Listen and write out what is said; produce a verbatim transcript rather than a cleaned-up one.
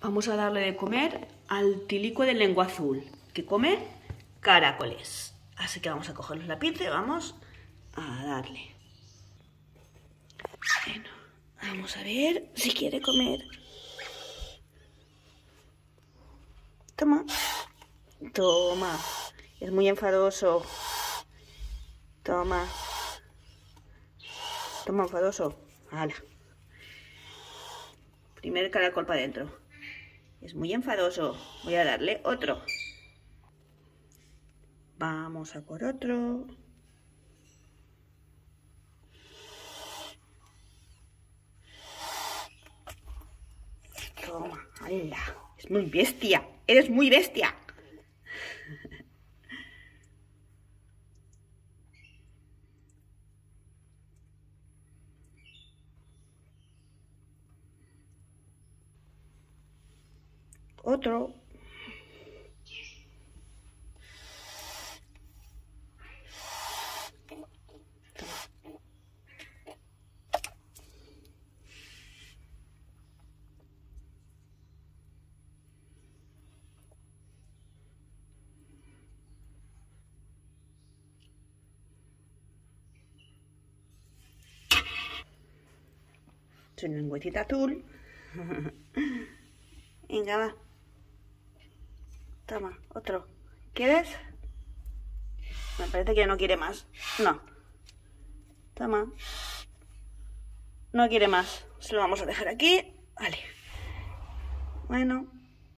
Vamos a darle de comer al tilico de lengua azul, que come caracoles. Así que vamos a coger los lápices y vamos a darle. Bueno, vamos a ver si quiere comer. Toma. Toma. Es muy enfadoso. Toma. Toma, enfadoso. Hala. Primer caracol para adentro. Es muy enfadoso. Voy a darle otro. Vamos a por otro. Toma, hala. Es muy bestia. Eres muy bestia. Otro. Su lengüetita azul. Venga, va. Toma, otro. ¿Quieres? Me parece que no quiere más. No. Toma. No quiere más. Se lo vamos a dejar aquí. Vale. Bueno.